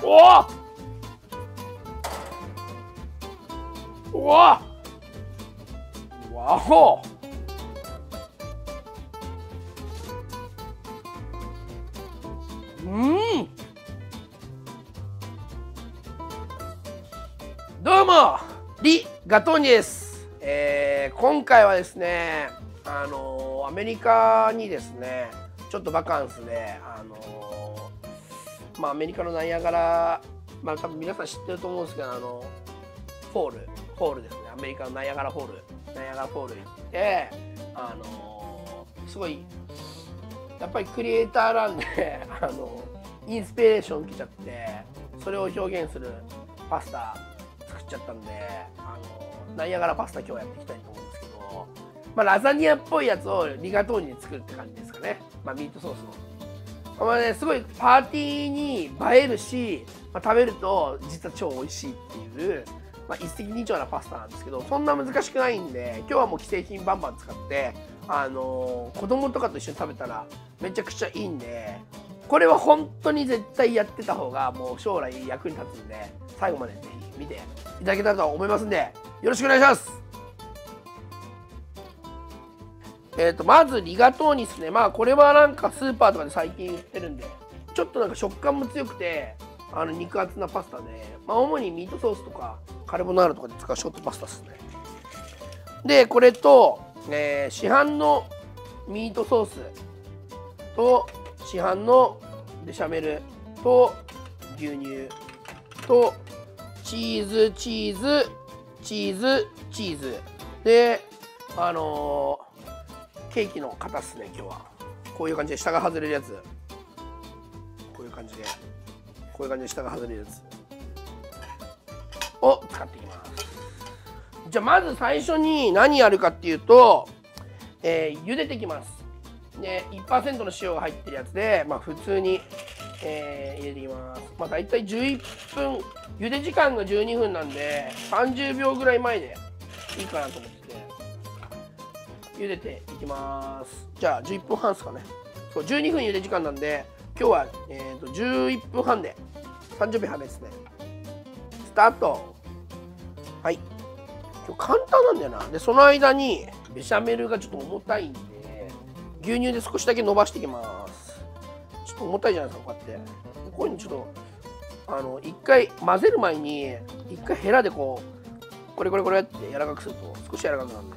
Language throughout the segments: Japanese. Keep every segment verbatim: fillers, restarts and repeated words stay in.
おおおわおうんどうもリ・ガトーニです、えー、今回はですねあのー、アメリカにですねちょっとバカンスであのー、まあアメリカのナイアガラまあ多分皆さん知ってると思うんですけどあのフォールフォールですねアメリカのナイアガラフォールナイアガラフォール行ってあのー、すごいやっぱりクリエイターなんであのインスピレーション受けちゃってそれを表現するパスタ作っちゃったんであのナイアガラパスタ今日やっていきたいと思うんですけど、まあ、ラザニアっぽいやつをリガトーニで作るって感じですかね、まあ、ミートソースの、まあね、すごいパーティーに映えるし、まあ、食べると実は超美味しいっていう、まあ、一石二鳥なパスタなんですけどそんな難しくないんで今日はもう既製品バンバン使ってあのー、子供とかと一緒に食べたらめちゃくちゃいいんでこれは本当に絶対やってた方がもう将来役に立つんで最後までぜひ見ていただけたらと思いますんでよろしくお願いします。えーとまずリガトーニですね。まあこれはなんかスーパーとかで最近売ってるんでちょっとなんか食感も強くてあの肉厚なパスタで、まあ、主にミートソースとかカルボナーラとかで使うショートパスタですね。でこれと、えー、市販のミートソースと市販のベシャメルと牛乳とチーズチーズチーズチーズであのー、ケーキの型っすね。今日はこういう感じで下が外れるやつこういう感じでこういう感じで下が外れるやつを使っていきます。じゃあまず最初に何やるかっていうと、えー、茹でていきます。で いちパーセント の塩が入ってるやつで、まあ、普通に、えー、入れていきます。まあ、大体じゅういっぷん茹で時間がじゅうにふんなんでさんじゅうびょうぐらい前でいいかなと思って茹でていきます。じゃあじゅういっぷんはんですかね。そうじゅうにふん茹で時間なんで今日は、えー、とじゅういっぷんはんでさんじゅっぷんはんですね。スタート。はい今日簡単なんだよな。でその間にベシャメルがちょっと重たいんで牛乳で少しだけ伸ばしていきます。ちょっと重たいじゃないですかこうやってこういうのちょっとあの一回混ぜる前に一回ヘラでこうこれこれこれって柔らかくすると少し柔らかくなるん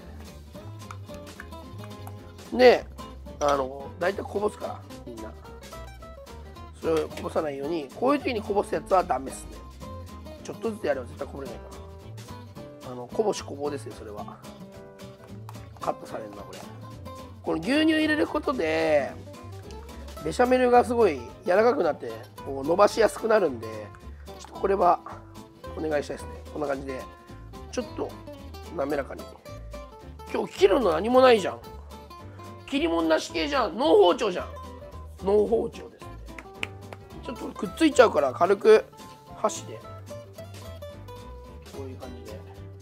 でであの大体こぼすからみんなそれをこぼさないようにこういう時にこぼすやつはダメですね。ちょっとずつやれば絶対こぼれないからあのこぼしこぼうですよ。それはカットされるなこれ。この牛乳入れることでベシャメルがすごい柔らかくなってこう伸ばしやすくなるんでちょっとこれはお願いしたいですね。こんな感じでちょっと滑らかに。今日切るの何もないじゃん。切り物なし系じゃん。ノー包丁じゃん。ノー包丁ですね。ちょっとくっついちゃうから軽く箸でこういう感じで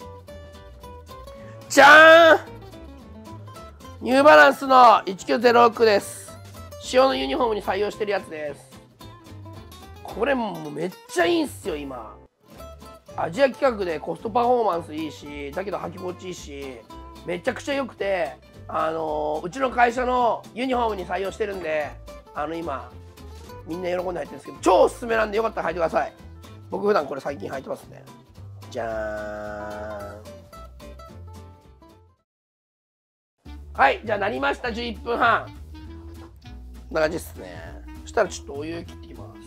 じゃーんニューバランスのいちきゅうゼロろくです。塩のユニフォームに採用してるやつです。これもうめっちゃいいんすよ今。アジア規格でコストパフォーマンスいいしだけど履き心地いいしめちゃくちゃ良くてあのー、うちの会社のユニフォームに採用してるんであの今みんな喜んで入ってるんですけど超おすすめなんでよかったら履いてください。僕普段これ最近履いてますね。じゃーん。はいじゃあなりましたじゅういっぷんはんこんな感じですね。そしたらちょっとお湯切っていきます、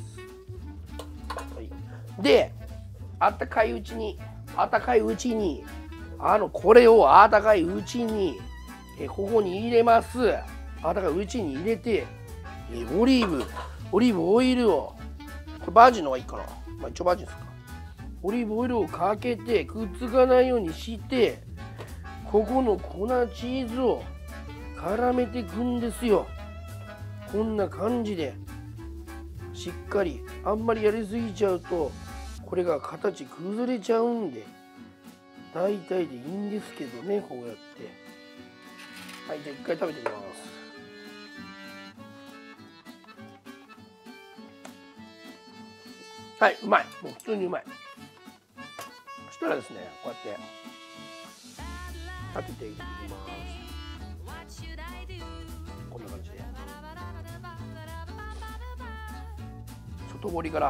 はい、であったかいうちにあったかいうちにあのこれをあったかいうちにえここに入れます。あったかいうちに入れてえオリーブオリーブオイルをこれバージンの方がいいかな。まあ一応バージンですか。オリーブオイルをかけてくっつかないようにしてここの粉チーズを絡めていくんですよ。こんな感じでしっかりあんまりやりすぎちゃうとこれが形崩れちゃうんで大体でいいんですけどねこうやって。はいじゃあ一回食べてみます。 はい、うまい。もう普通にうまい。そしたらですね、こうやって立てていきます。こんな感じで。外堀から。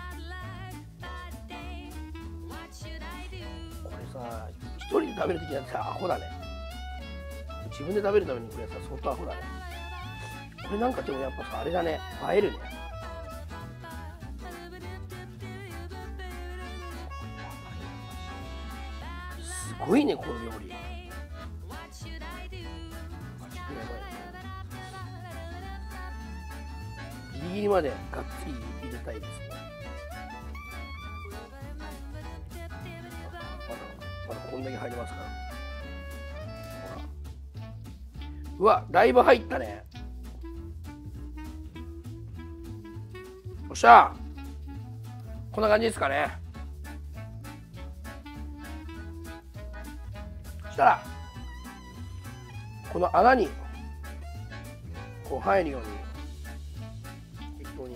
これさ、一人で食べるときはさ、アホだね。自分で食べるためにこれさ、相当アホだね。これなんかでもやっぱさ、あれだね、映えるね。すごいね、この料理。ギリギリまでがっつり入れたいですね。まだまだこんだけ入りますから。ほら。うわ、だいぶ入ったね。よっしゃ。こんな感じですかね。そしたらこの穴にこう入るように適当に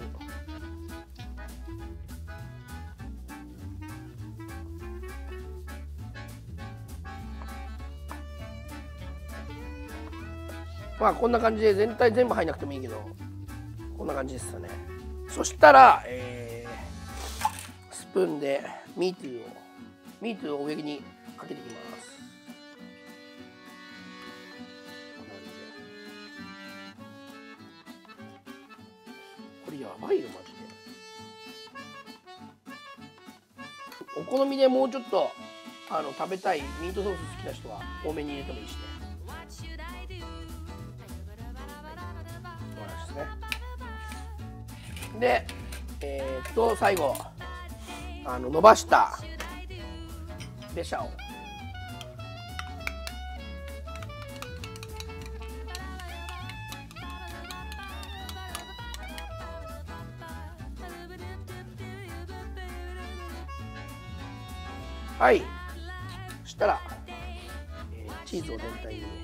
まあこんな感じで全体全部入んなくてもいいけどこんな感じですよね。そしたら、えー、スプーンでミートをミートを上にかけていきます。これやばいよマジで。お好みでもうちょっとあの食べたいミートソース好きな人は多めに入れてもいいしね。そうですね。で、えー、っと最後あの伸ばしたベシャをはい、そしたら、えー、チーズを全体に、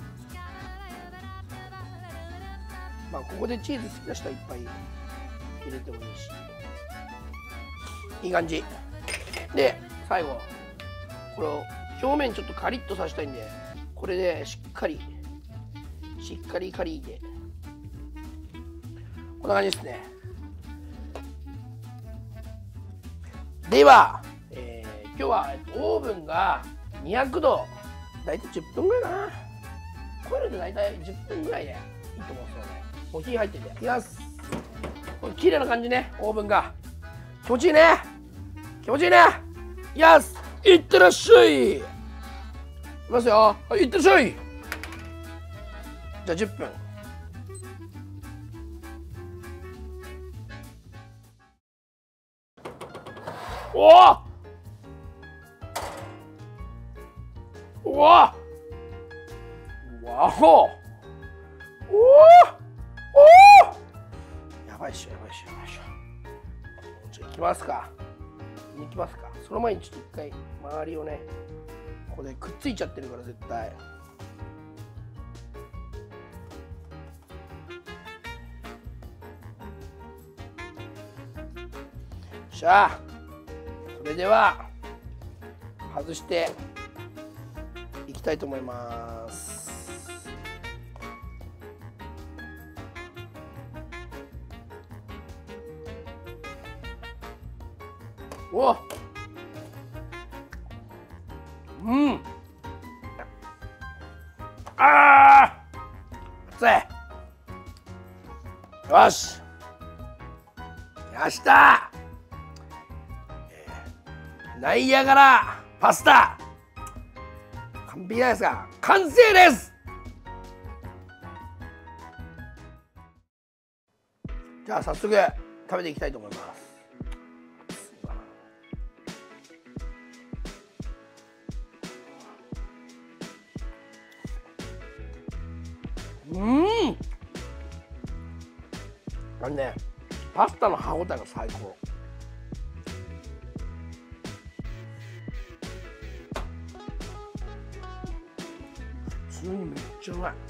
まあここでチーズ好きな人はいっぱい入れてもいいし、いい感じで最後これを表面ちょっとカリッとさせたいんで、これでしっかりしっかりカリでこんな感じですね。では今日はオーブンがにひゃくどだいたいじゅっぷんぐらいかな。こういうのでだいたいじゅっぷんぐらいでいいと思うんですよね。もう火入ってていきます。これ綺麗な感じね。オーブンが気持ちいいね。気持ちいいね。いきます。いってらっしゃい。いきますよ。はい、いってらっしゃい。じゃあじゅっぷん。おおうわわおおおやばいっしょやばいっしょやばいっしょ。じゃあ行きますか。行きますか。その前にちょっと一回周りをねここでくっついちゃってるから絶対。よっしゃ。それでは外していきたいと思います。お、うん、あー熱い。よしやした、えー、ナイアガラパスタ完璧じゃないですか。完成です。じゃあ早速食べていきたいと思います。うん、あのねパスタの歯ごたえが最高。普通にめっちゃうまい。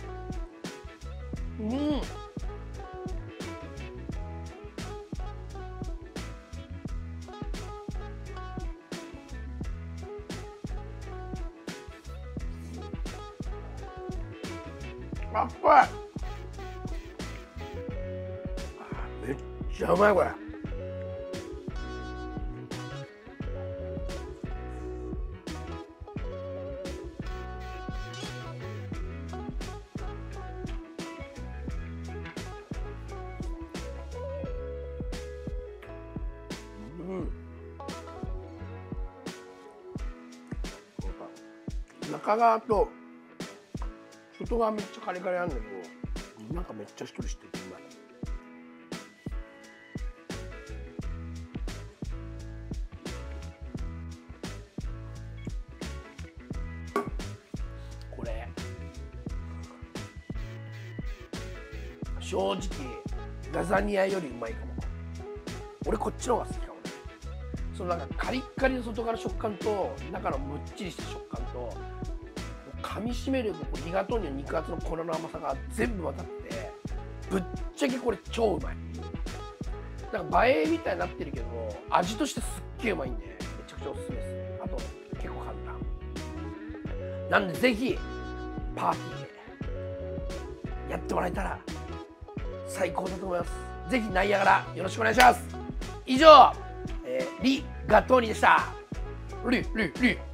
うんあっぱい。めっちゃうまいこれ。うん。中側と外側めっちゃカリカリなんだけど、なんかめっちゃしっとりしててうまい。これ正直ラザニアよりうまいかも。俺こっちの方が好きかもね。そのなんかカリッカリの外側の食感と中のむっちりした食感と噛みしめるリガトーニの肉厚の粉の甘さが全部混ざってぶっちゃけこれ超うまい。なんか映えみたいになってるけど味としてすっげえうまいんでめちゃくちゃおすすめですね。あと結構簡単なんでぜひパーティーでやってもらえたら最高だと思います。ぜひナイアガラよろしくお願いします。以上、えー、リガトーニでした。リリリ